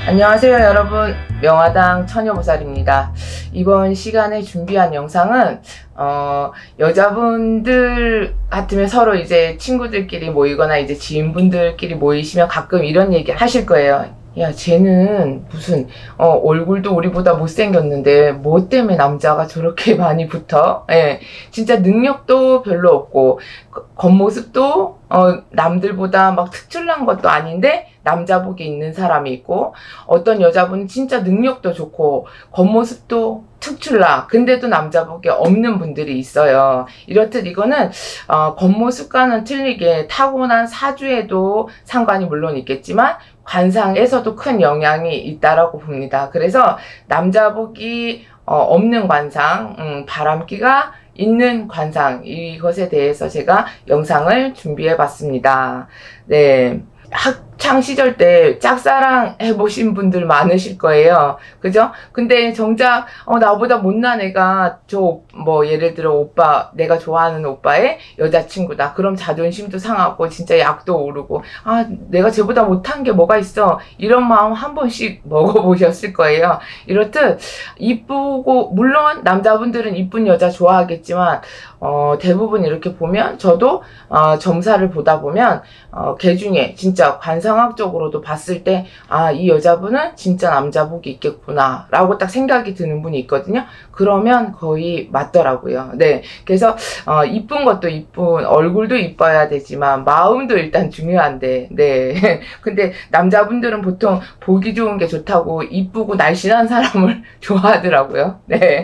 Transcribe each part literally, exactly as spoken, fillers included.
안녕하세요 여러분, 명화당 처녀보살입니다. 이번 시간에 준비한 영상은 어, 여자분들 같으면 서로 이제 친구들끼리 모이거나 이제 지인분들끼리 모이시면 가끔 이런 얘기 하실 거예요. 야, 쟤는 무슨 어, 얼굴도 우리보다 못생겼는데 뭐 때문에 남자가 저렇게 많이 붙어? 예, 진짜 능력도 별로 없고 겉모습도 어, 남들보다 막 특출난 것도 아닌데 남자복이 있는 사람이 있고, 어떤 여자분은 진짜 능력도 좋고 겉모습도 특출나 근데도 남자복이 없는 분들이 있어요. 이렇듯 이거는 어, 겉모습과는 틀리게 타고난 사주에도 상관이 물론 있겠지만 관상에서도 큰 영향이 있다라고 봅니다. 그래서 남자복이 어, 없는 관상, 음, 바람기가 있는 관상, 이것에 대해서 제가 영상을 준비해 봤습니다. 네. 학창 시절 때 짝사랑 해보신 분들 많으실 거예요. 그죠? 근데 정작 어, 나보다 못난 애가 저 뭐 예를 들어 오빠, 내가 좋아하는 오빠의 여자친구다. 그럼 자존심도 상하고 진짜 약도 오르고, 아 내가 쟤보다 못한 게 뭐가 있어, 이런 마음 한 번씩 먹어보셨을 거예요. 이렇듯 이쁘고, 물론 남자분들은 이쁜 여자 좋아하겠지만 어, 대부분 이렇게 보면, 저도 어, 점사를 보다 보면 어, 걔 중에 진짜 관상학적으로도 봤을 때 아, 이 여자분은 진짜 남자복이 있겠구나 라고 딱 생각이 드는 분이 있거든요. 그러면 거의 맞더라고요. 네, 그래서 어, 이쁜 것도 이쁜, 얼굴도 이뻐야 되지만 마음도 일단 중요한데, 네. 근데 남자분들은 보통 보기 좋은 게 좋다고 이쁘고 날씬한 사람을 좋아하더라고요. 네.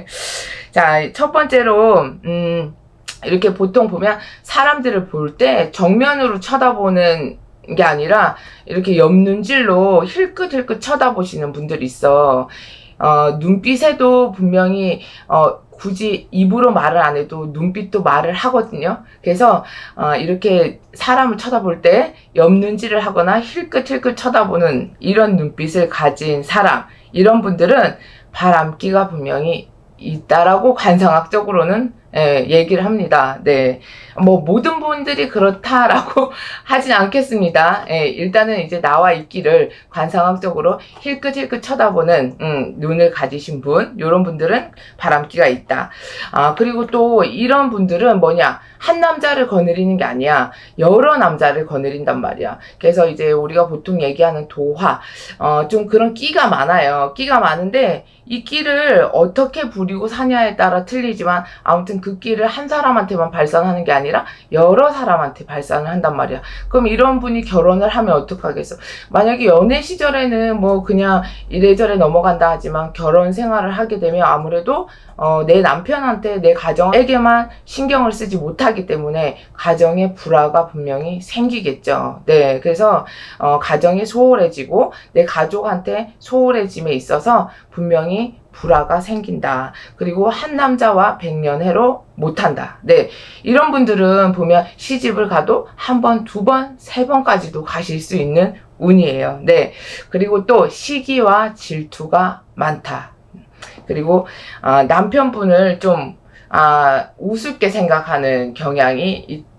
자, 첫 번째로 음 이렇게 보통 보면 사람들을 볼 때 정면으로 쳐다보는 게 아니라 이렇게 옆눈질로 힐끗힐끗 쳐다보시는 분들이 있어. 어, 눈빛에도 분명히 어, 굳이 입으로 말을 안 해도 눈빛도 말을 하거든요. 그래서 어, 이렇게 사람을 쳐다볼 때 옆눈질을 하거나 힐끗힐끗 쳐다보는 이런 눈빛을 가진 사람, 이런 분들은 바람기가 분명히 있다라고 관상학적으로는 예, 얘기를 합니다. 네, 뭐 모든 분들이 그렇다라고 하진 않겠습니다. 예, 일단은 이제 나와 있기를 관상학적으로 힐끗힐끗 쳐다보는 음, 눈을 가지신 분, 이런 분들은 바람기가 있다. 아, 그리고 또 이런 분들은 뭐냐, 한 남자를 거느리는 게 아니야, 여러 남자를 거느린단 말이야. 그래서 이제 우리가 보통 얘기하는 도화, 어, 좀 그런 끼가 많아요. 끼가 많은데 이 끼를 어떻게 부리고 사냐에 따라 틀리지만, 아무튼 그 끼를 한 사람한테만 발산하는 게 아니라 여러 사람한테 발산을 한단 말이야. 그럼 이런 분이 결혼을 하면 어떡하겠어? 만약에 연애 시절에는 뭐 그냥 이래저래 넘어간다 하지만 결혼 생활을 하게 되면 아무래도 어, 내 남편한테, 내 가정에게만 신경을 쓰지 못하기 때문에 가정의 불화가 분명히 생기겠죠. 네, 그래서 어, 가정이 소홀해지고 내 가족한테 소홀해짐에 있어서 분명히 불화가 생긴다. 그리고 한 남자와 백년해로 못한다. 네, 이런 분들은 보면 시집을 가도 한 번, 두 번, 세 번까지도 가실 수 있는 운이에요. 네, 그리고 또 시기와 질투가 많다. 그리고 어, 남편분을 좀 아, 우습게 생각하는 경향이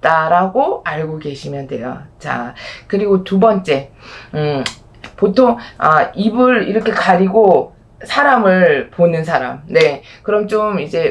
있다라고 알고 계시면 돼요. 자, 그리고 두 번째, 음, 보통 아, 입을 이렇게 가리고 사람을 보는 사람, 네, 그럼 좀 이제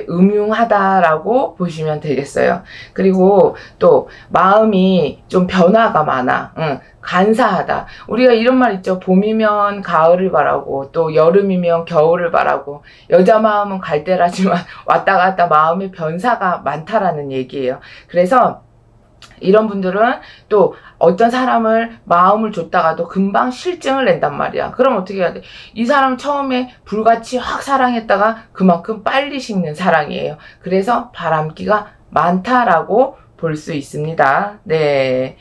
음흉하다라고 보시면 되겠어요. 그리고 또 마음이 좀 변화가 많아. 응. 간사하다. 우리가 이런 말 있죠. 봄이면 가을을 바라고 또 여름이면 겨울을 바라고. 여자 마음은 갈대라지만 왔다 갔다 마음의 변사가 많다라는 얘기예요. 그래서 이런 분들은 또 어떤 사람을 마음을 줬다가도 금방 실증을 낸단 말이야. 그럼 어떻게 해야 돼? 이 사람 처음에 불같이 확 사랑했다가 그만큼 빨리 식는 사랑이에요. 그래서 바람기가 많다라고 볼 수 있습니다. 네.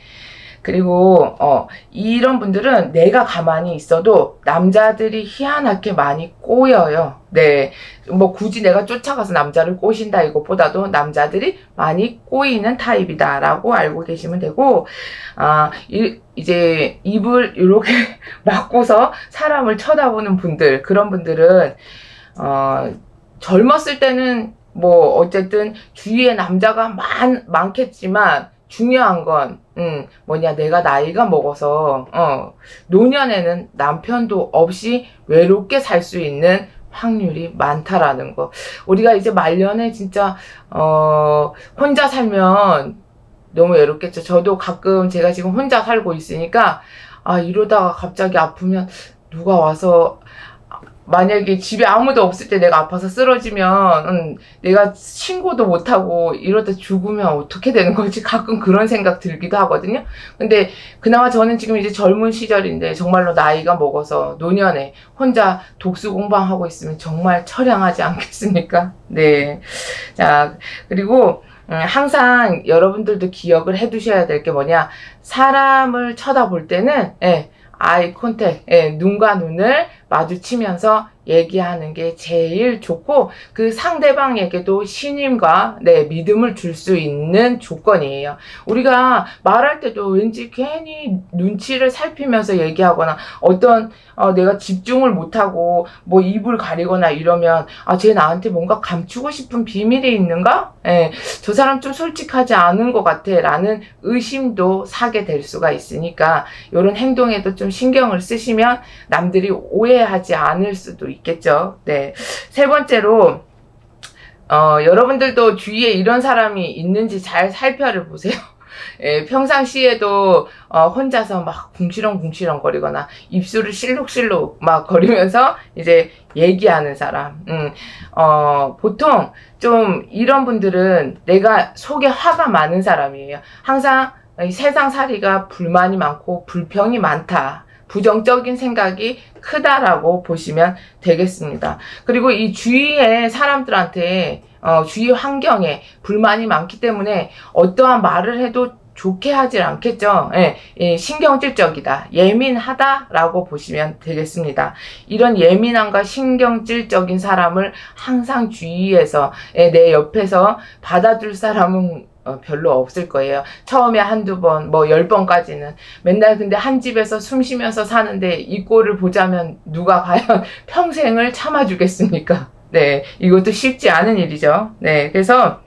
그리고 어, 이런 분들은 내가 가만히 있어도 남자들이 희한하게 많이 꼬여요. 네, 뭐 굳이 내가 쫓아가서 남자를 꼬신다 이것보다도 남자들이 많이 꼬이는 타입이다 라고 알고 계시면 되고, 아, 이, 이제 입을 이렇게 막고서 사람을 쳐다보는 분들, 그런 분들은 어, 젊었을 때는 뭐 어쨌든 주위에 남자가 많, 많겠지만 중요한 건 음, 뭐냐, 내가 나이가 먹어서, 어, 노년에는 남편도 없이 외롭게 살 수 있는 확률이 많다라는 거. 우리가 이제 말년에 진짜, 어, 혼자 살면 너무 외롭겠죠. 저도 가끔 제가 지금 혼자 살고 있으니까, 아, 이러다가 갑자기 아프면 누가 와서, 만약에 집에 아무도 없을 때 내가 아파서 쓰러지면 음, 내가 신고도 못하고 이러다 죽으면 어떻게 되는 거지? 가끔 그런 생각 들기도 하거든요. 근데 그나마 저는 지금 이제 젊은 시절인데 정말로 나이가 먹어서 노년에 혼자 독수 공방하고 있으면 정말 처량하지 않겠습니까? 네. 자, 그리고 음, 항상 여러분들도 기억을 해 두셔야 될 게 뭐냐, 사람을 쳐다볼 때는 예, 아이 컨택, 예, 눈과 눈을 마주치면서 얘기하는 게 제일 좋고, 그 상대방에게도 신임과 네, 믿음을 줄 수 있는 조건이에요. 우리가 말할 때도 왠지 괜히 눈치를 살피면서 얘기하거나, 어떤 어, 내가 집중을 못하고 뭐 입을 가리거나 이러면, 아, 쟤 나한테 뭔가 감추고 싶은 비밀이 있는가? 예, 저 사람 좀 솔직하지 않은 것 같아 라는 의심도 사게 될 수가 있으니까, 이런 행동에도 좀 신경을 쓰시면 남들이 오해하지 않을 수도 있겠죠. 네. 세 번째로, 어, 여러분들도 주위에 이런 사람이 있는지 잘 살펴보세요. 예, 평상시에도 어, 혼자서 막 궁시렁궁시렁 거리거나 입술을 실룩실룩 막 거리면서 이제 얘기하는 사람. 음, 어, 보통 좀 이런 분들은 내가 속에 화가 많은 사람이에요. 항상 세상살이가 불만이 많고 불평이 많다, 부정적인 생각이 크다라고 보시면 되겠습니다. 그리고 이 주위의 사람들한테, 어, 주위 환경에 불만이 많기 때문에 어떠한 말을 해도 좋게 하질 않겠죠. 예, 예, 신경질적이다, 예민하다라고 보시면 되겠습니다. 이런 예민함과 신경질적인 사람을 항상 주위에서, 예, 내 옆에서 받아줄 사람은 어, 별로 없을 거예요. 처음에 한두 번, 뭐 열 번까지는. 맨날 근데 한 집에서 숨 쉬면서 사는데 이 꼴을 보자면 누가 과연 평생을 참아주겠습니까? 네, 이것도 쉽지 않은 일이죠. 네, 그래서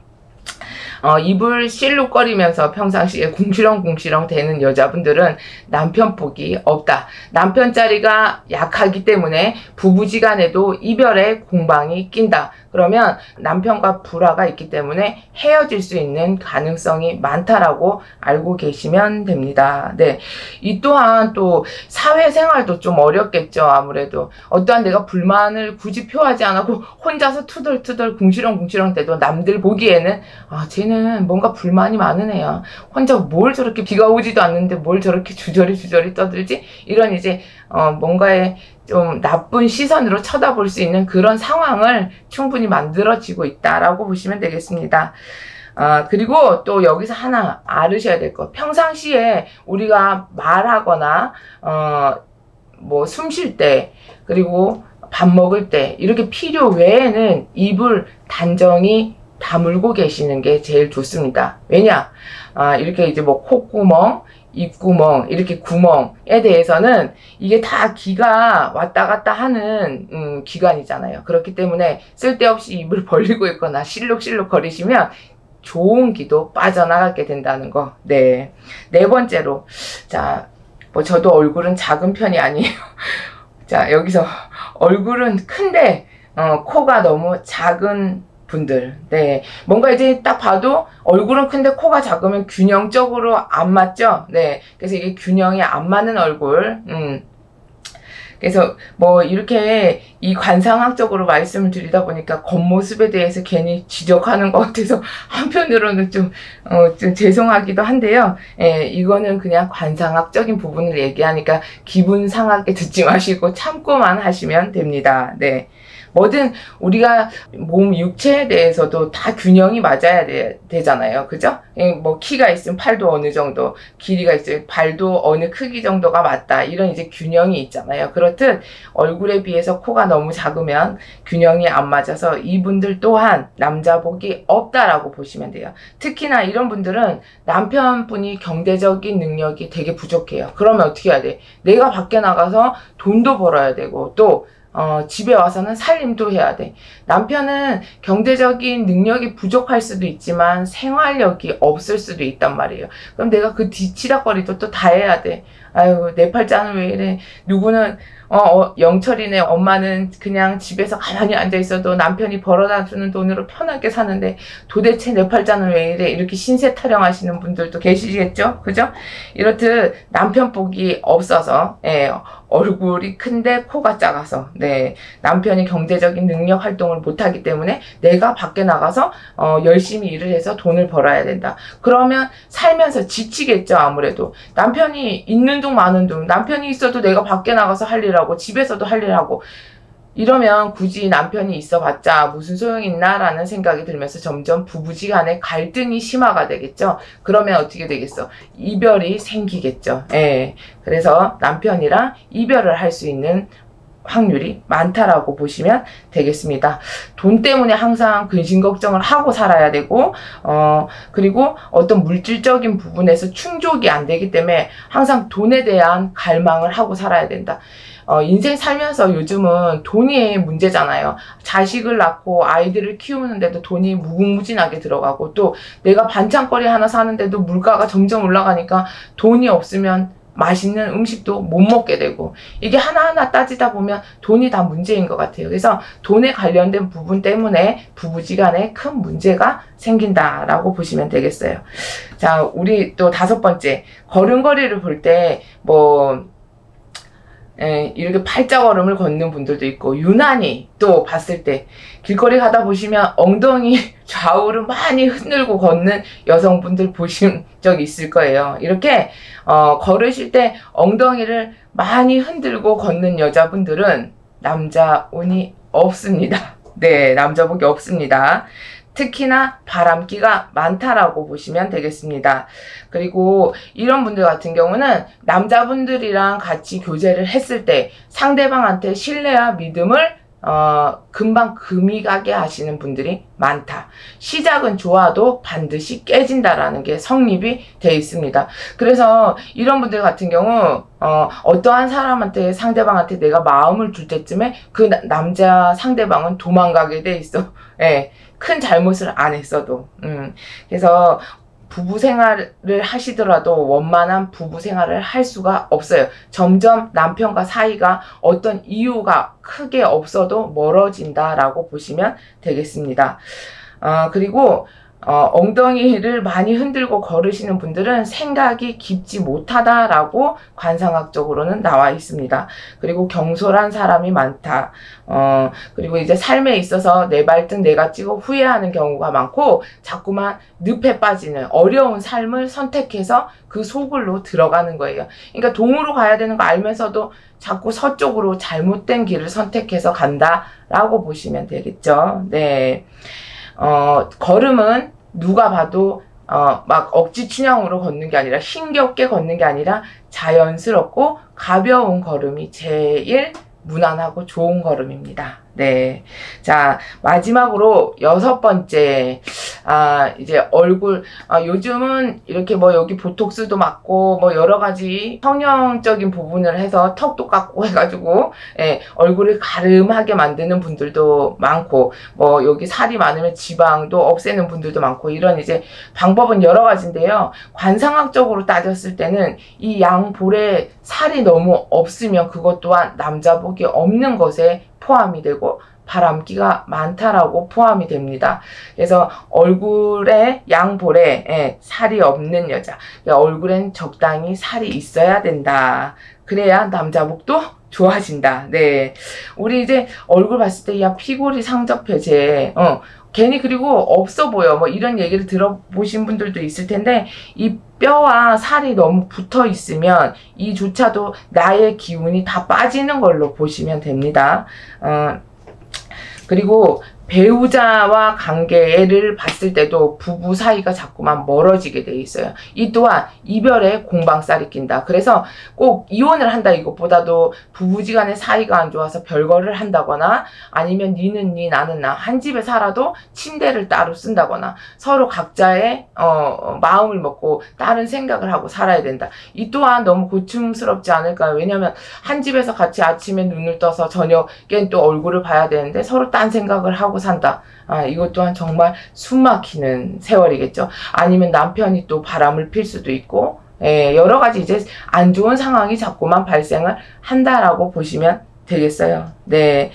어, 입을 실룩거리면서 평상시에 궁시렁궁시렁 대는 여자분들은 남편 복이 없다. 남편 자리가 약하기 때문에 부부지간에도 이별의 공방이 낀다. 그러면 남편과 불화가 있기 때문에 헤어질 수 있는 가능성이 많다라고 알고 계시면 됩니다. 네, 이 또한 또 사회생활도 좀 어렵겠죠. 아무래도 어떠한 내가 불만을 굳이 표하지 않고 혼자서 투덜투덜 궁시렁궁시렁 대도 남들 보기에는, 아, 쟤는 뭔가 불만이 많은 애야, 혼자 뭘 저렇게, 비가 오지도 않는데 뭘 저렇게 주저리 주저리 떠들지, 이런 이제 어, 뭔가에 좀 나쁜 시선으로 쳐다볼 수 있는 그런 상황을 충분히 만들어지고 있다라고 보시면 되겠습니다. 아, 그리고 또 여기서 하나 알으셔야 될 거, 평상시에 우리가 말하거나 어, 뭐 숨 쉴 때, 그리고 밥 먹을 때 이렇게 필요 외에는 입을 단정히 다물고 계시는 게 제일 좋습니다. 왜냐? 아, 이렇게 이제 뭐 콧구멍, 입구멍, 이렇게 구멍에 대해서는 이게 다 기가 왔다 갔다 하는 음, 기관이잖아요. 그렇기 때문에 쓸데없이 입을 벌리고 있거나 실룩실룩 거리시면 좋은 기도 빠져나가게 된다는 거. 네. 네 번째로, 자, 뭐 저도 얼굴은 작은 편이 아니에요. 자, 여기서 얼굴은 큰데 어, 코가 너무 작은 분들. 네, 뭔가 이제 딱 봐도 얼굴은 큰데 코가 작으면 균형적으로 안 맞죠. 네, 그래서 이게 균형이 안 맞는 얼굴. 음. 그래서 뭐 이렇게 이 관상학적으로 말씀을 드리다 보니까 겉모습에 대해서 괜히 지적하는 것 같아서 한편으로는 좀, 어, 좀 죄송하기도 한데요. 예, 이거는 그냥 관상학적인 부분을 얘기하니까 기분 상하게 듣지 마시고 참고만 하시면 됩니다. 네. 뭐든 우리가 몸 육체에 대해서도 다 균형이 맞아야 되, 되잖아요. 그죠? 뭐 키가 있으면 팔도 어느 정도, 길이가 있으면 발도 어느 크기 정도가 맞다, 이런 이제 균형이 있잖아요. 그렇듯 얼굴에 비해서 코가 너무 작으면 균형이 안 맞아서 이분들 또한 남자복이 없다라고 보시면 돼요. 특히나 이런 분들은 남편분이 경제적인 능력이 되게 부족해요. 그러면 어떻게 해야 돼? 내가 밖에 나가서 돈도 벌어야 되고, 또 어, 집에 와서는 살림도 해야 돼. 남편은 경제적인 능력이 부족할 수도 있지만 생활력이 없을 수도 있단 말이에요. 그럼 내가 그 뒤치다거리도 또 다 해야 돼. 아유, 내 팔자는 왜 이래. 누구는 어, 어 영철이네 엄마는 그냥 집에서 가만히 앉아있어도 남편이 벌어다 주는 돈으로 편하게 사는데 도대체 내 팔자는 왜 이래. 이렇게 신세 타령하시는 분들도 계시겠죠. 그죠? 이렇듯 남편 복이 없어서 예, 얼굴이 큰데 코가 작아서 네, 남편이 경제적인 능력 활동을 못하기 때문에 내가 밖에 나가서 어, 열심히 일을 해서 돈을 벌어야 된다. 그러면 살면서 지치겠죠. 아무래도 남편이 있는 둥 마는 둥, 남편이 있어도 내가 밖에 나가서 할 일하고 집에서도 할 일하고 이러면 굳이 남편이 있어봤자 무슨 소용이 있나 라는 생각이 들면서 점점 부부지간에 갈등이 심화가 되겠죠. 그러면 어떻게 되겠어? 이별이 생기겠죠. 예. 그래서 남편이랑 이별을 할 수 있는 확률이 많다라고 보시면 되겠습니다. 돈 때문에 항상 근심 걱정을 하고 살아야 되고 어 그리고 어떤 물질적인 부분에서 충족이 안 되기 때문에 항상 돈에 대한 갈망을 하고 살아야 된다. 어, 인생 살면서 요즘은 돈이 문제잖아요. 자식을 낳고 아이들을 키우는데도 돈이 무궁무진하게 들어가고 또 내가 반찬거리 하나 사는데도 물가가 점점 올라가니까 돈이 없으면 맛있는 음식도 못 먹게 되고 이게 하나하나 따지다 보면 돈이 다 문제인 것 같아요. 그래서 돈에 관련된 부분 때문에 부부지간에 큰 문제가 생긴다라고 보시면 되겠어요. 자, 우리 또 다섯 번째, 걸음걸이를 볼 때 뭐 예, 이렇게 팔자걸음을 걷는 분들도 있고 유난히 또 봤을 때 길거리 가다 보시면 엉덩이 좌우를 많이 흔들고 걷는 여성분들 보신 적 있을 거예요. 이렇게 어, 걸으실 때 엉덩이를 많이 흔들고 걷는 여자분들은 남자 운이 없습니다. 네, 남자복이 없습니다. 특히나 바람기가 많다라고 보시면 되겠습니다. 그리고 이런 분들 같은 경우는 남자분들이랑 같이 교제를 했을 때 상대방한테 신뢰와 믿음을 어, 금방 금이 가게 하시는 분들이 많다. 시작은 좋아도 반드시 깨진다라는 게 성립이 되어 있습니다. 그래서 이런 분들 같은 경우 어, 어떠한 사람한테 상대방한테 내가 마음을 줄 때쯤에 그 나, 남자 상대방은 도망가게 돼 있어. 예. 큰 잘못을 안 했어도. 음. 그래서 부부 생활을 하시더라도 원만한 부부 생활을 할 수가 없어요. 점점 남편과 사이가 어떤 이유가 크게 없어도 멀어진다라고 보시면 되겠습니다. 어, 그리고 어, 엉덩이를 많이 흔들고 걸으시는 분들은 생각이 깊지 못하다라고 관상학적으로는 나와 있습니다. 그리고 경솔한 사람이 많다. 어, 그리고 이제 삶에 있어서 내 발등 내가 찍어 후회하는 경우가 많고 자꾸만 늪에 빠지는 어려운 삶을 선택해서 그 속으로 들어가는 거예요. 그러니까 동으로 가야 되는 거 알면서도 자꾸 서쪽으로 잘못된 길을 선택해서 간다라고 보시면 되겠죠. 네. 어, 걸음은 누가 봐도 어, 막 억지 춘향으로 걷는 게 아니라 힘겹게 걷는 게 아니라 자연스럽고 가벼운 걸음이 제일 무난하고 좋은 걸음입니다. 네. 자, 마지막으로 여섯 번째, 아, 이제 얼굴, 아, 요즘은 이렇게 뭐 여기 보톡스도 맞고 뭐 여러 가지 성형적인 부분을 해서 턱도 깎고 해가지고, 예, 얼굴을 가름하게 만드는 분들도 많고, 뭐 여기 살이 많으면 지방도 없애는 분들도 많고, 이런 이제 방법은 여러 가지인데요. 관상학적으로 따졌을 때는 이 양볼에 살이 너무 없으면 그것 또한 남자복이 없는 것에 포함이 되고 바람기가 많다라고 포함이 됩니다. 그래서 얼굴에 양볼에 예, 살이 없는 여자, 그러니까 얼굴엔 적당히 살이 있어야 된다. 그래야 남자복도 좋아진다. 네, 우리 이제 얼굴 봤을 때 야 피골이 상접해제, 어 괜히 그리고 없어 보여 뭐 이런 얘기를 들어보신 분들도 있을 텐데 이 뼈와 살이 너무 붙어 있으면 이조차도 나의 기운이 다 빠지는 걸로 보시면 됩니다. 어, 그리고 배우자와 관계를 봤을 때도 부부 사이가 자꾸만 멀어지게 돼 있어요. 이 또한 이별의 공방살이 낀다. 그래서 꼭 이혼을 한다 이것보다도 부부지간의 사이가 안 좋아서 별거를 한다거나 아니면 니는 니 나는 나 한 집에 살아도 침대를 따로 쓴다거나 서로 각자의 어, 마음을 먹고 다른 생각을 하고 살아야 된다. 이 또한 너무 고충스럽지 않을까요? 왜냐하면 한 집에서 같이 아침에 눈을 떠서 저녁엔 또 얼굴을 봐야 되는데 서로 딴 생각을 하고 산다. 아, 이것 또한 정말 숨막히는 세월이겠죠. 아니면 남편이 또 바람을 필 수도 있고, 예, 여러 가지 이제 안 좋은 상황이 자꾸만 발생을 한다라고 보시면 되겠어요. 네.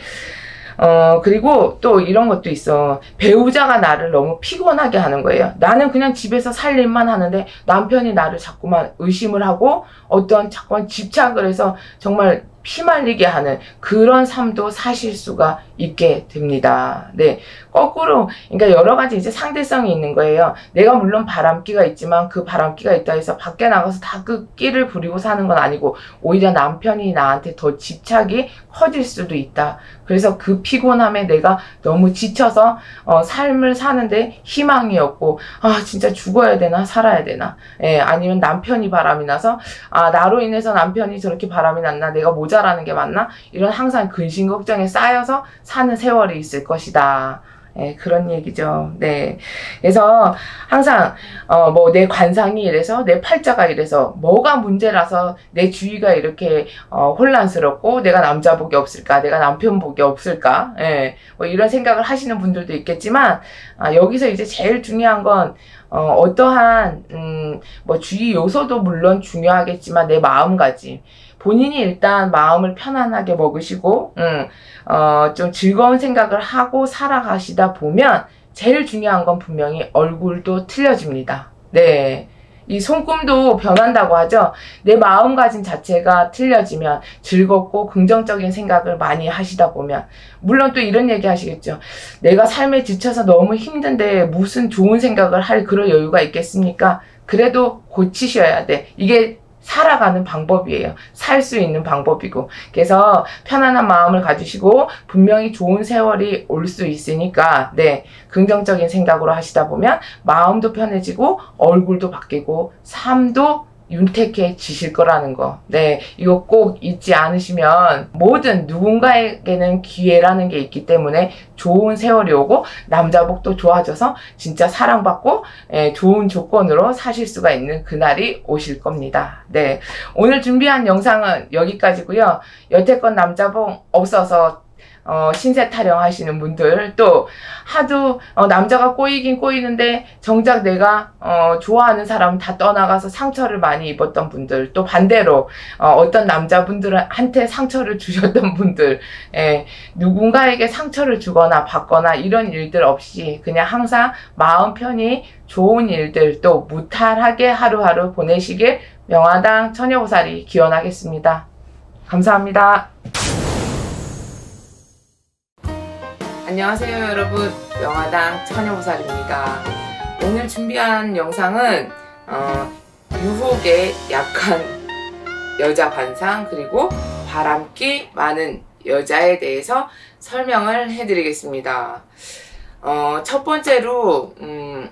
어, 그리고 또 이런 것도 있어. 배우자가 나를 너무 피곤하게 하는 거예요. 나는 그냥 집에서 살 일만 하는데 남편이 나를 자꾸만 의심을 하고 어떤 자꾸만 집착을 해서 정말 피말리게 하는 그런 삶도 사실 수가 있게 됩니다. 네. 거꾸로, 그러니까 여러 가지 이제 상대성이 있는 거예요. 내가 물론 바람기가 있지만 그 바람기가 있다 해서 밖에 나가서 다 그 끼를 부리고 사는 건 아니고 오히려 남편이 나한테 더 집착이 커질 수도 있다. 그래서 그 피곤함에 내가 너무 지쳐서 어, 삶을 사는데 희망이 없고 아 진짜 죽어야 되나 살아야 되나 예, 아니면 남편이 바람이 나서 아 나로 인해서 남편이 저렇게 바람이 났나 내가 모자라는 게 맞나 이런 항상 근심 걱정에 쌓여서 사는 세월이 있을 것이다. 예, 그런 얘기죠. 네. 그래서 항상, 어, 뭐, 내 관상이 이래서, 내 팔자가 이래서, 뭐가 문제라서 내 주위가 이렇게, 어, 혼란스럽고, 내가 남자 복이 없을까, 내가 남편 복이 없을까, 예, 뭐, 이런 생각을 하시는 분들도 있겠지만, 아, 여기서 이제 제일 중요한 건, 어, 어떠한, 음, 뭐, 주위 요소도 물론 중요하겠지만, 내 마음가짐. 본인이 일단 마음을 편안하게 먹으시고, 음, 어, 좀 즐거운 생각을 하고 살아가시다 보면, 제일 중요한 건 분명히 얼굴도 틀려집니다. 네. 이 손금도 변한다고 하죠. 내 마음가짐 자체가 틀려지면 즐겁고 긍정적인 생각을 많이 하시다 보면 물론 또 이런 얘기 하시겠죠. 내가 삶에 지쳐서 너무 힘든데 무슨 좋은 생각을 할 그런 여유가 있겠습니까? 그래도 고치셔야 돼. 이게 살아가는 방법이에요. 살 수 있는 방법이고. 그래서 편안한 마음을 가지시고 분명히 좋은 세월이 올 수 있으니까 네, 긍정적인 생각으로 하시다 보면 마음도 편해지고 얼굴도 바뀌고 삶도 윤택해지실 거라는 거. 네, 이거 꼭 잊지 않으시면 모든 누군가에게는 기회라는 게 있기 때문에 좋은 세월이 오고 남자복도 좋아져서 진짜 사랑받고 예, 좋은 조건으로 사실 수가 있는 그날이 오실 겁니다. 네, 오늘 준비한 영상은 여기까지고요. 여태껏 남자복 없어서 어, 신세 타령하시는 분들, 또 하도 어, 남자가 꼬이긴 꼬이는데 정작 내가 어, 좋아하는 사람 다 떠나가서 상처를 많이 입었던 분들, 또 반대로 어, 어떤 남자분들한테 상처를 주셨던 분들, 예, 누군가에게 상처를 주거나 받거나 이런 일들 없이 그냥 항상 마음 편히 좋은 일들 또 무탈하게 하루하루 보내시길 명화당 처녀보살이 기원하겠습니다. 감사합니다. 안녕하세요 여러분, 명화당 처녀보살입니다. 오늘 준비한 영상은 어, 유혹에 약한 여자 관상 그리고 바람기 많은 여자에 대해서 설명을 해드리겠습니다. 어, 첫 번째로 음,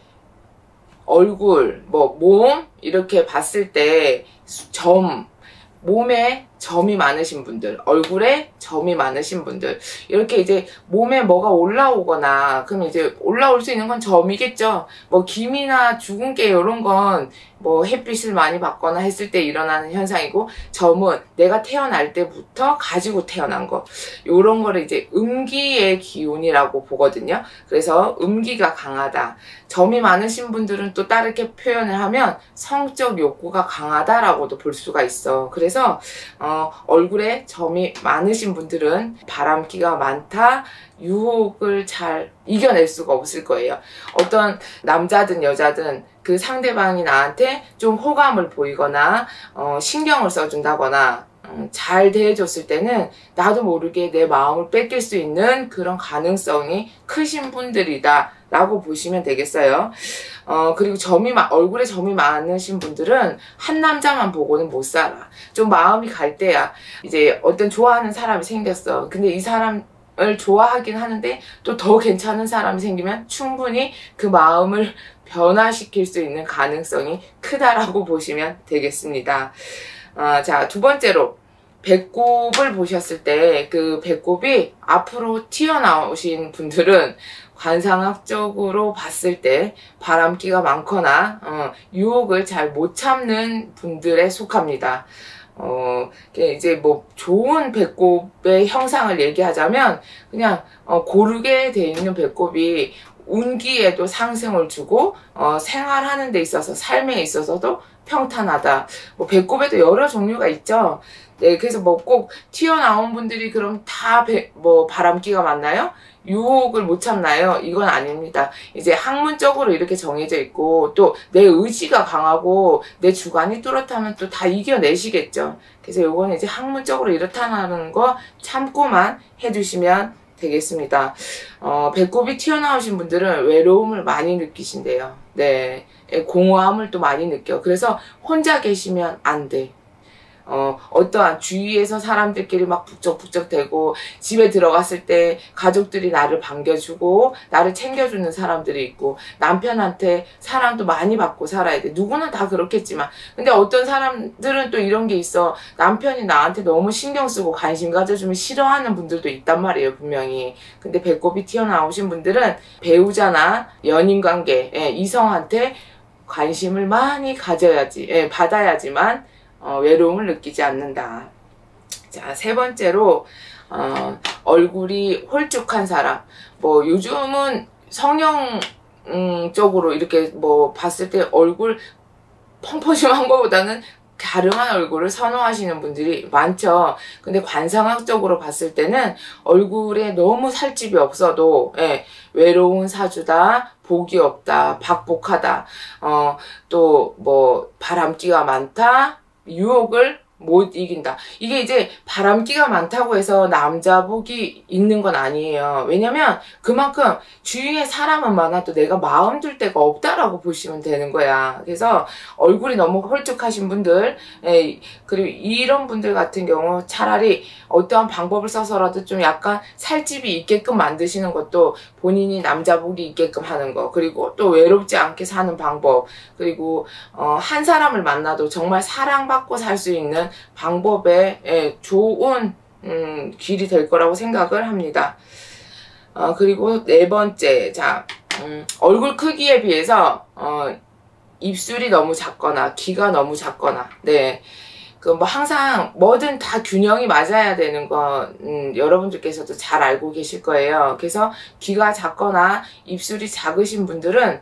얼굴, 뭐 몸 이렇게 봤을 때 점, 몸에 점이 많으신 분들, 얼굴에 점이 많으신 분들, 이렇게 이제 몸에 뭐가 올라오거나, 그럼 이제 올라올 수 있는 건 점이겠죠. 뭐 기미나 주근깨 이런 건 뭐 햇빛을 많이 받거나 했을 때 일어나는 현상이고, 점은 내가 태어날 때부터 가지고 태어난 거, 요런 거를 이제 음기의 기운이라고 보거든요. 그래서 음기가 강하다. 점이 많으신 분들은 또 다르게 표현을 하면 성적 욕구가 강하다라고도 볼 수가 있어. 그래서 어, 얼굴에 점이 많으신 분들은 바람기가 많다, 유혹을 잘 이겨낼 수가 없을 거예요. 어떤 남자든 여자든 그 상대방이 나한테 좀 호감을 보이거나 어, 신경을 써준다거나 음, 잘 대해줬을 때는 나도 모르게 내 마음을 뺏길 수 있는 그런 가능성이 크신 분들이다 라고 보시면 되겠어요. 어, 그리고 점이, 얼굴에 점이 많으신 분들은 한 남자만 보고는 못 살아. 좀 마음이 갈 때야. 이제 어떤 좋아하는 사람이 생겼어. 근데 이 사람 을 좋아하긴 하는데 또 더 괜찮은 사람이 생기면 충분히 그 마음을 변화시킬 수 있는 가능성이 크다라고 보시면 되겠습니다. 어, 자, 두 번째로 배꼽을 보셨을 때 그 배꼽이 앞으로 튀어나오신 분들은 관상학적으로 봤을 때 바람기가 많거나 어, 유혹을 잘 못 참는 분들에 속합니다. 어, 이제 뭐 좋은 배꼽의 형상을 얘기하자면 그냥 어, 고르게 돼 있는 배꼽이 운기에도 상승을 주고 어, 생활하는 데 있어서 삶에 있어서도 평탄하다. 뭐 배꼽에도 여러 종류가 있죠. 네, 그래서 뭐 꼭 튀어나온 분들이 그럼 다 뭐 바람기가 많나요? 유혹을 못 참나요? 이건 아닙니다. 이제 학문적으로 이렇게 정해져 있고 또 내 의지가 강하고 내 주관이 뚜렷하면 또 다 이겨내시겠죠. 그래서 요거는 이제 학문적으로 이렇다는 거 참고만 해주시면 되겠습니다. 어, 배꼽이 튀어나오신 분들은 외로움을 많이 느끼신대요. 네, 공허함을 또 많이 느껴. 그래서 혼자 계시면 안 돼. 어, 어떠한 주위에서 사람들끼리 막 북적북적 대고 집에 들어갔을 때 가족들이 나를 반겨주고 나를 챙겨주는 사람들이 있고 남편한테 사랑도 많이 받고 살아야 돼. 누구나 다 그렇겠지만 근데 어떤 사람들은 또 이런 게 있어. 남편이 나한테 너무 신경 쓰고 관심 가져주면 싫어하는 분들도 있단 말이에요. 분명히. 근데 배꼽이 튀어나오신 분들은 배우자나 연인관계, 예, 이성한테 관심을 많이 가져야지, 예, 받아야지만 어, 외로움을 느끼지 않는다. 자, 세 번째로 어, 얼굴이 홀쭉한 사람. 뭐 요즘은 성형 음, 쪽으로 이렇게 뭐 봤을 때 얼굴 펑퍼짐한 것보다는 갸름한 얼굴을 선호하시는 분들이 많죠. 근데 관상학적으로 봤을 때는 얼굴에 너무 살집이 없어도 예, 외로운 사주다, 복이 없다, 박복하다, 어, 또 뭐 바람기가 많다, 유혹을 못 이긴다. 이게 이제 바람기가 많다고 해서 남자 복이 있는 건 아니에요. 왜냐면 그만큼 주위에 사람은 많아도 내가 마음 둘 데가 없다라고 보시면 되는 거야. 그래서 얼굴이 너무 홀쭉하신 분들, 에, 그리고 이런 분들 같은 경우 차라리 어떠한 방법을 써서라도 좀 약간 살집이 있게끔 만드시는 것도 본인이 남자 복이 있게끔 하는 거, 그리고 또 외롭지 않게 사는 방법, 그리고 어, 한 사람을 만나도 정말 사랑받고 살 수 있는 방법에 예, 좋은 음, 길이 될 거라고 생각을 합니다. 어, 그리고 네 번째, 자 음, 얼굴 크기에 비해서 어, 입술이 너무 작거나 귀가 너무 작거나, 네, 그 뭐 항상 뭐든 다 균형이 맞아야 되는 건 음, 여러분들께서도 잘 알고 계실 거예요. 그래서 귀가 작거나 입술이 작으신 분들은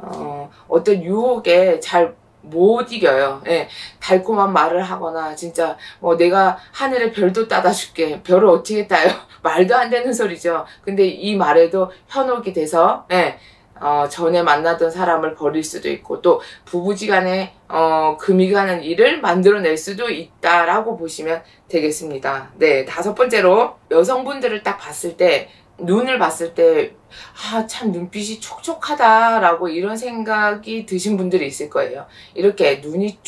어, 어떤 유혹에 잘 못 이겨요. 예, 달콤한 말을 하거나 진짜 뭐 내가 하늘에 별도 따다 줄게. 별을 어떻게 따요? 말도 안 되는 소리죠. 근데 이 말에도 현혹이 돼서 예, 어, 전에 만나던 사람을 버릴 수도 있고 또 부부지간에 어, 금이 가는 일을 만들어낼 수도 있다라고 보시면 되겠습니다. 네, 다섯 번째로 여성분들을 딱 봤을 때 눈을 봤을 때 아, 참 눈빛이 촉촉하다라고 이런 생각이 드신 분들이 있을 거예요. 이렇게 눈이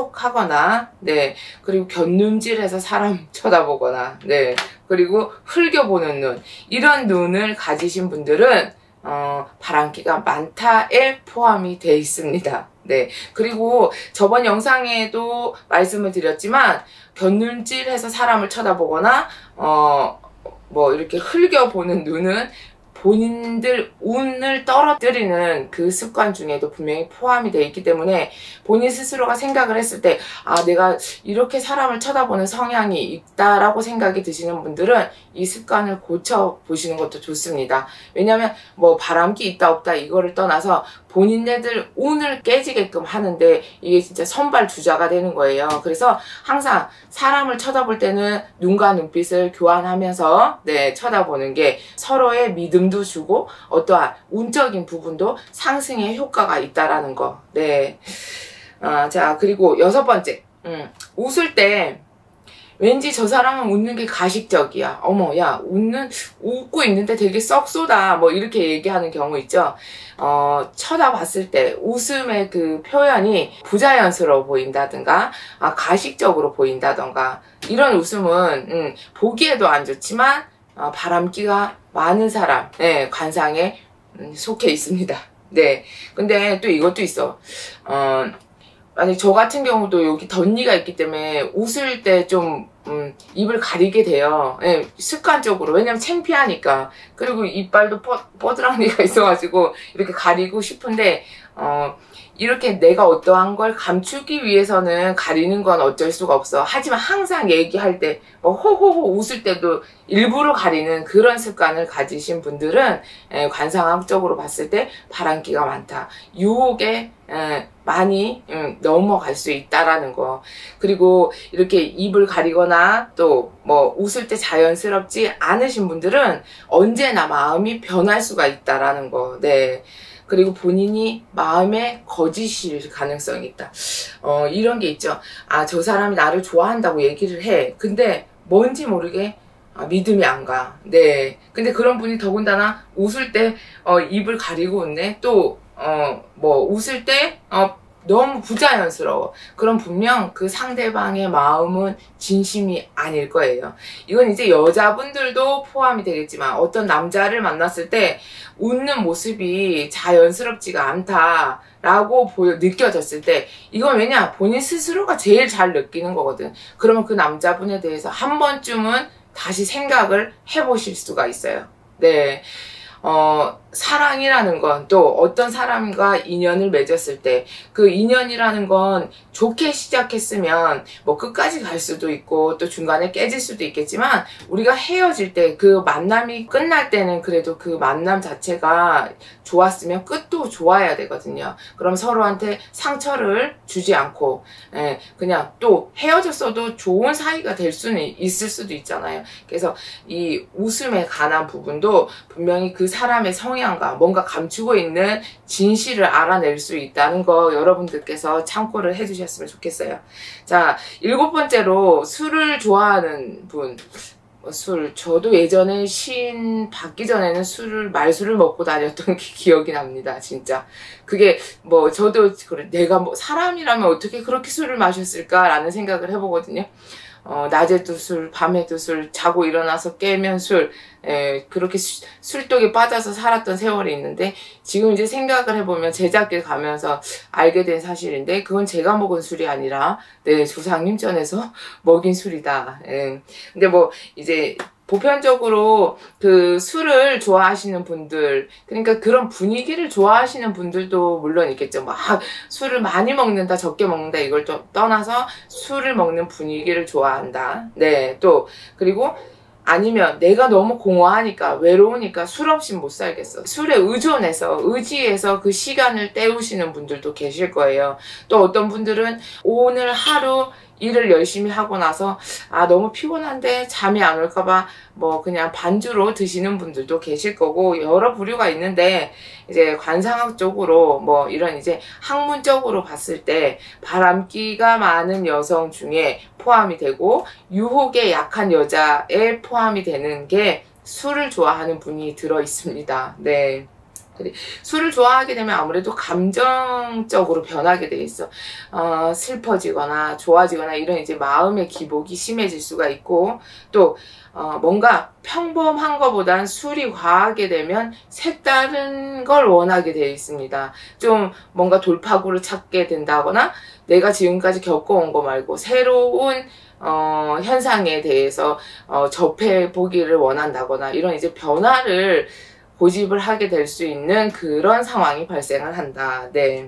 촉촉하거나, 네, 그리고 곁눈질해서 사람 쳐다보거나, 네, 그리고 흘겨보는 눈, 이런 눈을 가지신 분들은 어, 바람기가 많다에 포함이 되어 있습니다. 네, 그리고 저번 영상에도 말씀을 드렸지만 곁눈질해서 사람을 쳐다보거나 어, 뭐 이렇게 흘겨보는 눈은 본인들 운을 떨어뜨리는 그 습관 중에도 분명히 포함이 되어 있기 때문에 본인 스스로가 생각을 했을 때 아, 내가 이렇게 사람을 쳐다보는 성향이 있다라고 생각이 드시는 분들은 이 습관을 고쳐보시는 것도 좋습니다. 왜냐면 뭐 바람기 있다 없다 이거를 떠나서 본인네들 운을 깨지게끔 하는데 이게 진짜 선발주자가 되는 거예요. 그래서 항상 사람을 쳐다볼 때는 눈과 눈빛을 교환하면서 네, 쳐다보는 게 서로의 믿음도 주고 어떠한 운적인 부분도 상승의 효과가 있다라는 거. 네. 아, 자, 그리고 여섯 번째. 음, 웃을 때 왠지 저 사람은 웃는 게 가식적이야. 어머, 야, 웃는, 웃고 있는데 되게 썩소다. 뭐, 이렇게 얘기하는 경우 있죠. 어, 쳐다봤을 때 웃음의 그 표현이 부자연스러워 보인다든가, 아, 가식적으로 보인다든가, 이런 웃음은, 음, 보기에도 안 좋지만, 어, 바람기가 많은 사람, 네, 관상에 음, 속해 있습니다. 네. 근데 또 이것도 있어. 어, 아니, 저 같은 경우도 여기 덧니가 있기 때문에 웃을 때 좀, 음, 입을 가리게 돼요. 예, 습관적으로. 왜냐면 창피하니까. 그리고 이빨도 뻐, 뻐드랑니가 있어가지고 이렇게 가리고 싶은데, 어, 이렇게 내가 어떠한 걸 감추기 위해서는 가리는 건 어쩔 수가 없어. 하지만 항상 얘기할 때, 뭐, 호호호 웃을 때도 일부러 가리는 그런 습관을 가지신 분들은, 에, 관상학적으로 봤을 때 바람기가 많다. 유혹에, 에, 많이, 음, 넘어갈 수 있다라는 거. 그리고 이렇게 입을 가리거나 또, 뭐, 웃을 때 자연스럽지 않으신 분들은 언제나 마음이 변할 수가 있다라는 거. 네. 그리고 본인이 마음에 거짓일 가능성이 있다. 어, 이런 게 있죠. 아, 저 사람이 나를 좋아한다고 얘기를 해. 근데 뭔지 모르게 아, 믿음이 안 가. 네. 근데 그런 분이 더군다나 웃을 때 어, 입을 가리고 웃네. 또 어, 뭐 웃을 때 어, 너무 부자연스러워. 그럼 분명 그 상대방의 마음은 진심이 아닐 거예요. 이건 이제 여자분들도 포함이 되겠지만 어떤 남자를 만났을 때 웃는 모습이 자연스럽지가 않다라고 보여 느껴졌을 때 이건 왜냐? 본인 스스로가 제일 잘 느끼는 거거든. 그러면 그 남자분에 대해서 한 번쯤은 다시 생각을 해보실 수가 있어요. 네. 어, 사랑이라는 건 또 어떤 사람과 인연을 맺었을 때 그 인연이라는 건 좋게 시작했으면 뭐 끝까지 갈 수도 있고 또 중간에 깨질 수도 있겠지만 우리가 헤어질 때 그 만남이 끝날 때는 그래도 그 만남 자체가 좋았으면 끝도 좋아야 되거든요. 그럼 서로한테 상처를 주지 않고 예, 그냥 또 헤어졌어도 좋은 사이가 될 수는 있을 수도 있잖아요. 그래서 이 웃음에 관한 부분도 분명히 그 사람의 성향과 뭔가 감추고 있는 진실을 알아낼 수 있다는 거 여러분들께서 참고를 해주셨으면 좋겠어요. 자, 일곱 번째로 술을 좋아하는 분. 술. 저도 예전에 시인 받기 전에는 술을, 말술을 먹고 다녔던 게 기억이 납니다. 진짜. 그게 뭐, 저도, 그래, 내가 뭐, 사람이라면 어떻게 그렇게 술을 마셨을까라는 생각을 해보거든요. 어, 낮에도 술, 밤에도 술, 자고 일어나서 깨면 술, 에, 그렇게 수, 술독에 빠져서 살았던 세월이 있는데, 지금 이제 생각을 해보면 제작길 가면서 알게 된 사실인데, 그건 제가 먹은 술이 아니라, 네, 조상님 전에서 먹인 술이다. 예. 근데 뭐, 이제, 보편적으로 그 술을 좋아하시는 분들, 그러니까 그런 분위기를 좋아하시는 분들도 물론 있겠죠. 막 술을 많이 먹는다, 적게 먹는다, 이걸 좀 떠나서 술을 먹는 분위기를 좋아한다. 네, 또, 그리고 아니면 내가 너무 공허하니까, 외로우니까 술 없이 못 살겠어. 술에 의존해서, 의지해서 그 시간을 때우시는 분들도 계실 거예요. 또 어떤 분들은 오늘 하루 일을 열심히 하고 나서 아 너무 피곤한데 잠이 안 올까봐 뭐 그냥 반주로 드시는 분들도 계실 거고 여러 부류가 있는데 이제 관상학적으로 뭐 이런 이제 학문적으로 봤을 때 바람기가 많은 여성 중에 포함이 되고 유혹에 약한 여자에 포함이 되는 게 술을 좋아하는 분이 들어 있습니다. 네. 술을 좋아하게 되면 아무래도 감정적으로 변하게 돼 있어. 어, 슬퍼지거나 좋아지거나 이런 이제 마음의 기복이 심해질 수가 있고 또 어, 뭔가 평범한 것보단 술이 과하게 되면 색다른 걸 원하게 되어 있습니다. 좀 뭔가 돌파구를 찾게 된다거나 내가 지금까지 겪어온 거 말고 새로운 어, 현상에 대해서 어, 접해보기를 원한다거나 이런 이제 변화를 고집을 하게 될 수 있는 그런 상황이 발생을 한다. 네.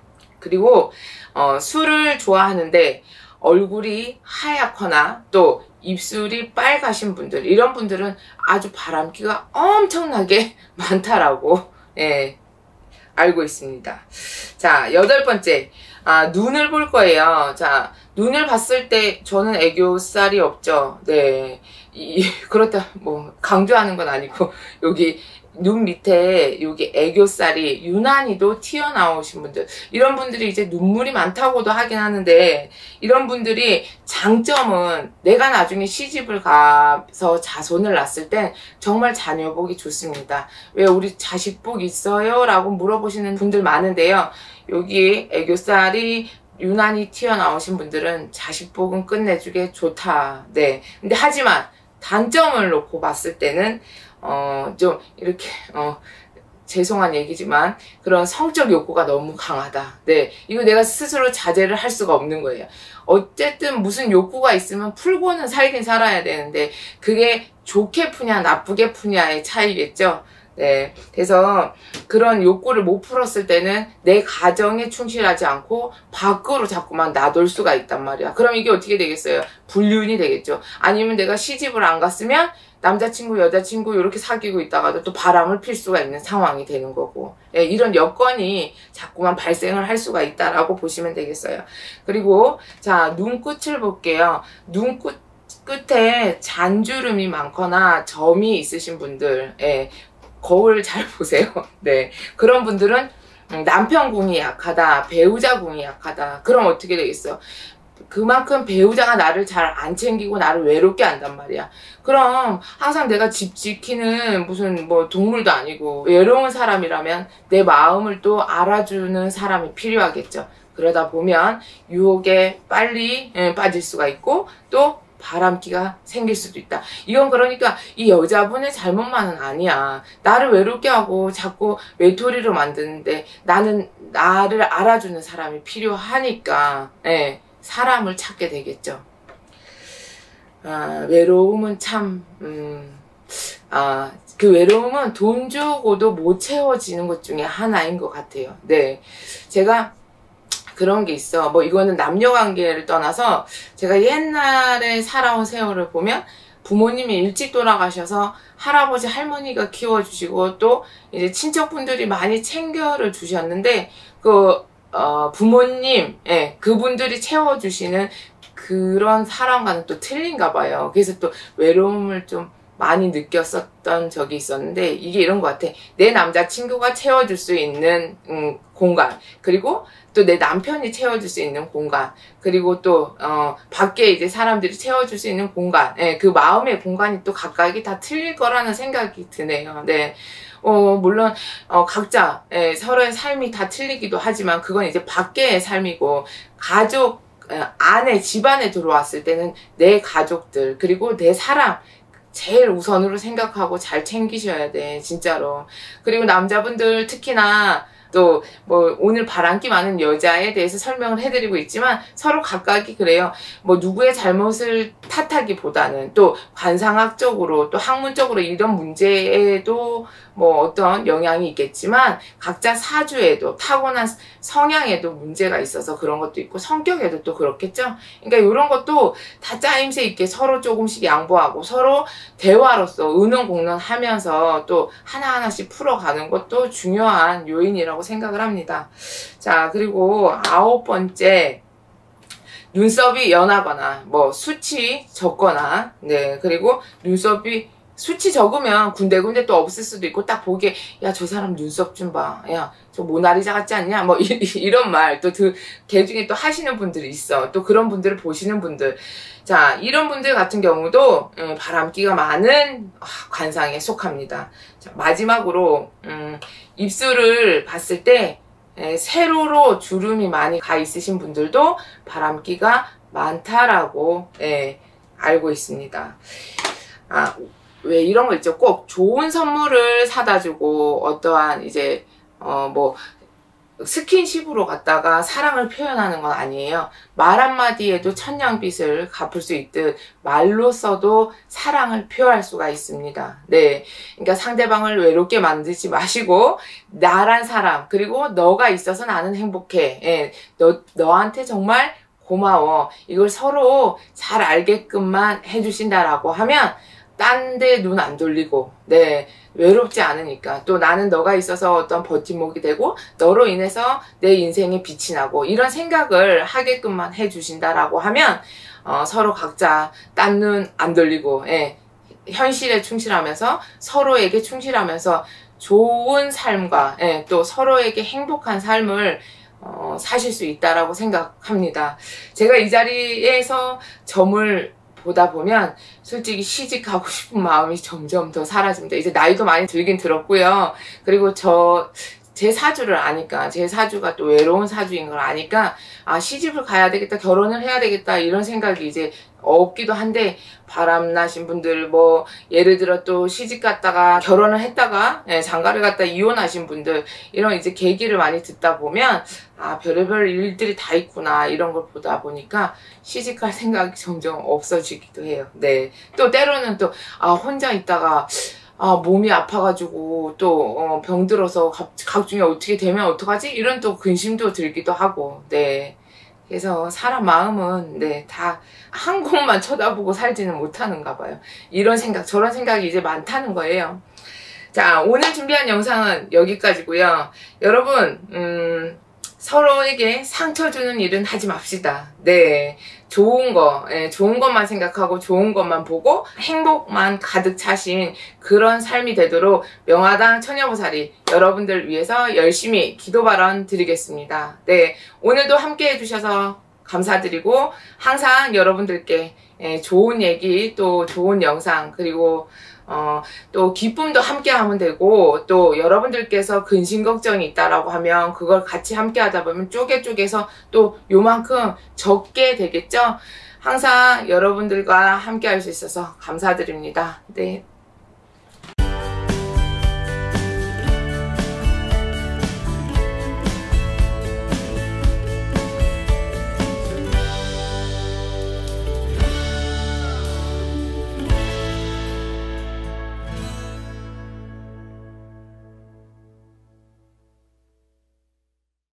그리고 어, 술을 좋아하는데 얼굴이 하얗거나 또 입술이 빨가신 분들 이런 분들은 아주 바람기가 엄청나게 많다라고 예, 알고 있습니다. 자, 여덟 번째 아, 눈을 볼 거예요. 자, 눈을 봤을 때 저는 애교살이 없죠. 네. 이, 그렇다 뭐 강조하는 건 아니고 여기 눈 밑에 여기 애교살이 유난히도 튀어나오신 분들 이런 분들이 이제 눈물이 많다고도 하긴 하는데 이런 분들이 장점은 내가 나중에 시집을 가서 자손을 낳았을 땐 정말 자녀 복이 좋습니다. 왜 우리 자식 복 있어요? 라고 물어보시는 분들 많은데요. 여기 애교살이 유난히 튀어나오신 분들은 자식 복은 끝내주게 좋다. 네. 근데 하지만 단점을 놓고 봤을 때는 어, 좀 이렇게 어, 죄송한 얘기지만 그런 성적 욕구가 너무 강하다. 네, 이거 내가 스스로 자제를 할 수가 없는 거예요. 어쨌든 무슨 욕구가 있으면 풀고는 살긴 살아야 되는데 그게 좋게 푸냐 나쁘게 푸냐의 차이겠죠. 네, 그래서 그런 욕구를 못 풀었을 때는 내 가정에 충실하지 않고 밖으로 자꾸만 나돌 수가 있단 말이야. 그럼 이게 어떻게 되겠어요? 불륜이 되겠죠. 아니면 내가 시집을 안 갔으면 남자친구, 여자친구 이렇게 사귀고 있다가도 또 바람을 필 수가 있는 상황이 되는 거고, 예, 이런 여건이 자꾸만 발생을 할 수가 있다라고 보시면 되겠어요. 그리고 자, 눈끝을 볼게요. 눈끝 끝에 잔주름이 많거나 점이 있으신 분들, 예, 거울 잘 보세요. 네, 그런 분들은 남편 궁이 약하다, 배우자 궁이 약하다. 그럼 어떻게 되겠어요? 그만큼 배우자가 나를 잘 안 챙기고 나를 외롭게 한단 말이야. 그럼 항상 내가 집 지키는 무슨 뭐 동물도 아니고 외로운 사람이라면 내 마음을 또 알아주는 사람이 필요하겠죠. 그러다 보면 유혹에 빨리 빠질 수가 있고 또 바람기가 생길 수도 있다. 이건 그러니까 이 여자분의 잘못만은 아니야. 나를 외롭게 하고 자꾸 외톨이로 만드는데 나는 나를 알아주는 사람이 필요하니까, 예, 사람을 찾게 되겠죠. 아, 외로움은 참, 음, 아, 그 외로움은 돈 주고도 못 채워지는 것 중에 하나인 것 같아요. 네. 제가 그런 게 있어. 뭐 이거는 남녀 관계를 떠나서 제가 옛날에 살아온 세월을 보면 부모님이 일찍 돌아가셔서 할아버지 할머니가 키워주시고 또 이제 친척분들이 많이 챙겨를 주셨는데 그 어, 부모님, 예, 그분들이 채워주시는 그런 사람과는 또 틀린가 봐요. 그래서 또 외로움을 좀 많이 느꼈었던 적이 있었는데 이게 이런 것 같아. 내 남자친구가 채워줄 수 있는 음, 공간, 그리고 또 내 남편이 채워줄 수 있는 공간, 그리고 또 어, 밖에 이제 사람들이 채워줄 수 있는 공간, 예, 그 마음의 공간이 또 각각이 다 틀릴 거라는 생각이 드네요. 네. 어, 물론, 어, 각자, 예, 서로의 삶이 다 틀리기도 하지만, 그건 이제 밖의 삶이고, 가족, 어, 안에, 집안에 들어왔을 때는 내 가족들, 그리고 내 사람, 제일 우선으로 생각하고 잘 챙기셔야 돼, 진짜로. 그리고 남자분들 특히나, 또 뭐 오늘 바람기 많은 여자에 대해서 설명을 해드리고 있지만 서로 각각이 그래요. 뭐 누구의 잘못을 탓하기보다는 또 관상학적으로 또 학문적으로 이런 문제에도 뭐 어떤 영향이 있겠지만 각자 사주에도 타고난 성향에도 문제가 있어서 그런 것도 있고 성격에도 또 그렇겠죠. 그러니까 이런 것도 다 짜임새 있게 서로 조금씩 양보하고 서로 대화로서 의논공론하면서 또 하나하나씩 풀어가는 것도 중요한 요인이라고 생각을 합니다. 자, 그리고 아홉 번째, 눈썹이 연하거나 뭐 수치 적거나, 네, 그리고 눈썹이 수치 적으면 군데군데 또 없을 수도 있고 딱 보기에 야, 저 사람 눈썹 좀 봐, 야, 저 모나리자 같지 않냐, 뭐 이, 이런 말 또 그 개 중에 또 하시는 분들이 있어. 또 그런 분들을 보시는 분들, 자, 이런 분들 같은 경우도 음, 바람기가 많은 관상에 속합니다. 자, 마지막으로 음, 입술을 봤을 때 에, 세로로 주름이 많이 가 있으신 분들도 바람기가 많다라고, 에, 알고 있습니다. 아, 왜 이런 거 있죠? 꼭 좋은 선물을 사다 주고 어떠한 이제 어 뭐 스킨십으로 갖다가 사랑을 표현하는 건 아니에요. 말 한마디에도 천냥빚을 갚을 수 있듯 말로써도 사랑을 표할 수가 있습니다. 네, 그러니까 상대방을 외롭게 만들지 마시고 나란 사람, 그리고 너가 있어서 나는 행복해, 예, 너, 너한테 정말 고마워, 이걸 서로 잘 알게끔만 해주신다라고 하면 딴 데 눈 안 돌리고, 네, 외롭지 않으니까, 또 나는 너가 있어서 어떤 버팀목이 되고 너로 인해서 내 인생에 빛이 나고 이런 생각을 하게끔만 해주신다라고 하면 어, 서로 각자 딴 눈 안 돌리고, 예, 현실에 충실하면서 서로에게 충실하면서 좋은 삶과, 예, 또 서로에게 행복한 삶을 어, 사실 수 있다라고 생각합니다. 제가 이 자리에서 점을 보다 보면 솔직히 시집가고 싶은 마음이 점점 더 사라집니다. 이제 나이도 많이 들긴 들었고요. 그리고 저 제 사주를 아니까, 제 사주가 또 외로운 사주인 걸 아니까, 아, 시집을 가야 되겠다, 결혼을 해야 되겠다, 이런 생각이 이제 없기도 한데, 바람나신 분들, 뭐, 예를 들어 또 시집 갔다가 결혼을 했다가, 예, 장가를 갔다 이혼하신 분들, 이런 이제 계기를 많이 듣다 보면, 아, 별의별 일들이 다 있구나, 이런 걸 보다 보니까, 시집 갈 생각이 점점 없어지기도 해요. 네. 또 때로는 또, 아, 혼자 있다가, 아, 몸이 아파가지고 또 어, 병들어서 각, 각중에 어떻게 되면 어떡하지? 이런 또 근심도 들기도 하고. 네. 그래서 사람 마음은 네, 다 한 곳만 쳐다보고 살지는 못하는가 봐요. 이런 생각, 저런 생각이 이제 많다는 거예요. 자, 오늘 준비한 영상은 여기까지고요. 여러분, 음, 서로에게 상처 주는 일은 하지 맙시다. 네. 좋은 거, 예, 좋은 것만 생각하고 좋은 것만 보고 행복만 가득 차신 그런 삶이 되도록 명화당 처녀보살이 여러분들 위해서 열심히 기도 발언 드리겠습니다. 네. 오늘도 함께 해주셔서 감사드리고 항상 여러분들께 예, 좋은 얘기 또 좋은 영상 그리고 어, 또 기쁨도 함께 하면 되고 또 여러분들께서 근심 걱정이 있다라고 하면 그걸 같이 함께 하다 보면 쪼개 쪼개서 또 요만큼 적게 되겠죠. 항상 여러분들과 함께 할 수 있어서 감사드립니다. 네.